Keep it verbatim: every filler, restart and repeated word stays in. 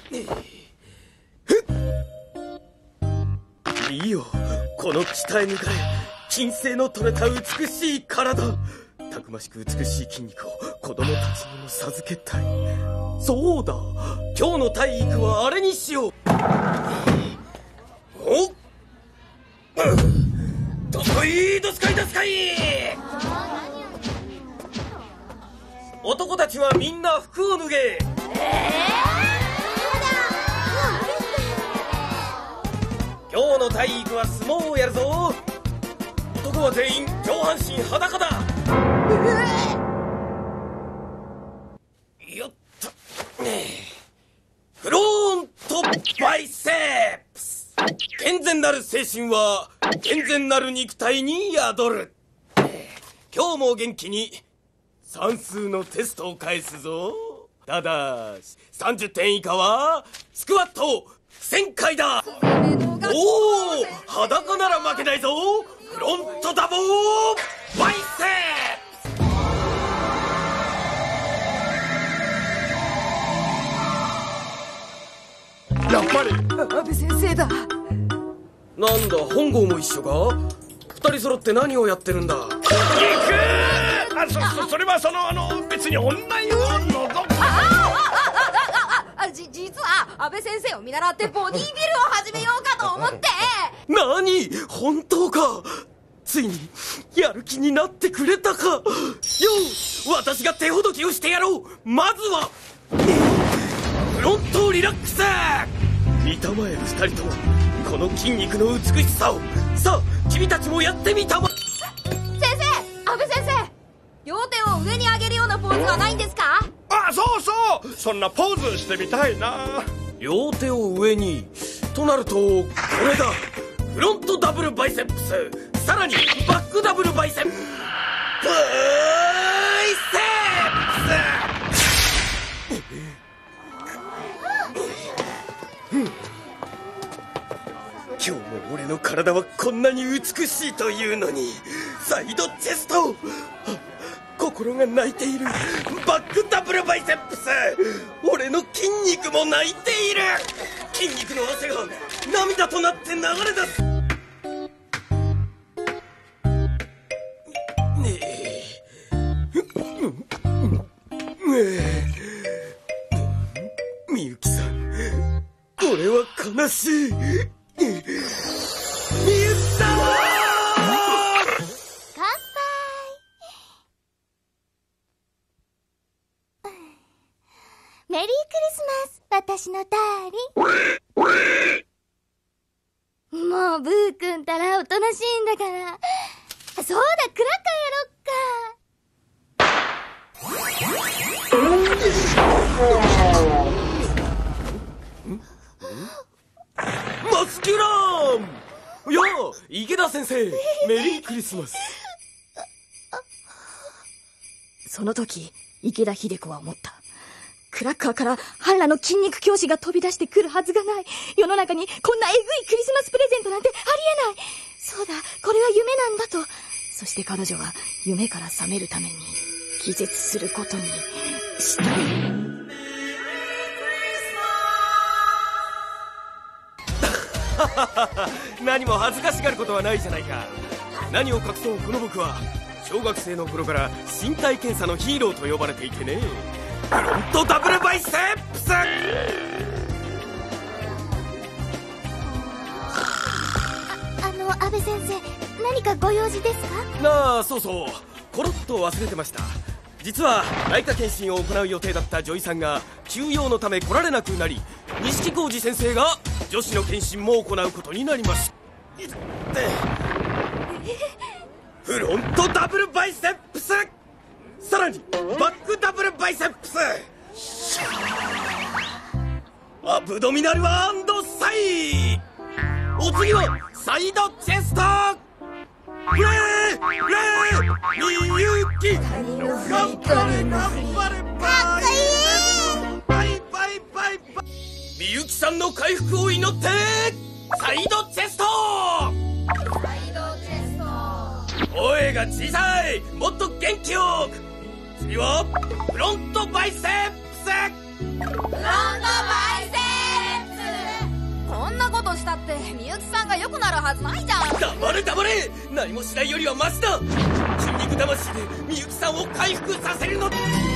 いいよ、この鍛え抜かれ筋性の取れた美しい体、たくましく美しい筋肉を子供たちにも授けたい。そうだ、今日の体育はあれにしよう。おっ、どすこいどすこいどすこい。男たちはみんな服を脱げ。えー、今日の体育は相撲をやるぞ。男は全員上半身裸だ。よっと、フロントバイセップス。健全なる精神は健全なる肉体に宿る。今日も元気に算数のテストを返すぞ。ただしさんじゅってん以下はスクワットせんかいだ。おお、裸なら負けないぞ。フロントダボーバイセップス。やっぱり安部先生だ。 なんだ、本郷も一緒か。二人揃って何をやってるんだ。行くあ、そ、そ、それはその、あの、別に女湯をのぞく。 あああああ、じ、実は安部先生を見習ってボディービルを始めようかと思って。 何、本当か。ついにやる気になってくれたか。よし、私が手ほどきをしてやろう。まずはフロントリラックス。見たまえ二人ともこの筋肉の美しさを。さあ君たちもやってみたま。 先生、安部先生、両手を上に上げるようなポーズはないんですか？ あ、そうそう、そんなポーズしてみたいな。 両手を上にとなるとこれだ。フロントダブルバイセップス、さらにバックダブルバイセップス。バイセップス。今日も俺の体はこんなに美しいというのに、サイドチェスト、心が泣いている。バックダブルバイセップス、俺の筋肉も泣いている。筋肉の汗が涙となって流れ出す。ねえ、みゆきさん、これは悲しい。みゆきさん、 乾杯。メリークリスマス、私のダーリン。もうブー君たらおとなしいんだから。そうだ、クラッカーやろっか。マスキュラーン。やあ、池田先生、メリークリスマス。 その時池田秀子は思った。クラッカーから半裸の筋肉教師が飛び出してくるはずがない。世の中にこんなエグいクリスマスプレゼントなんてありえない。そうだ、これは夢なんだと。そして彼女は夢から覚めるために気絶することにした。 何も恥ずかしがることはないじゃないか。何を隠そう、この僕は小学生の頃から身体検査のヒーローと呼ばれていてね。フロントダブルバイセップス。 あ、あの、安部先生、何かご用事ですか？ なあ、そうそう、コロッと忘れてました。実は内科検診を行う予定だった女医さんが休養のため来られなくなり、錦浩二先生が女子の検診も行うことになります。フロントダブルバイセップス、さらにバックダブルバイセップス、アブドミナルアンドサイ。お次はサイドチェスト。レーレーみゆき、頑張れ頑張れ、かっこいい。バイバイバイバイ。みゆきさんの回復を祈ってサイドチェスト。サイドチェスト。声が小さい、もっと元気よく。次はフロントバイセップス。フロントバイセップス。 したってみゆきさんが良くなるはずないじゃん。 黙れ黙れ、何もしないよりはマシだ。筋肉魂でみゆきさんを回復させるの。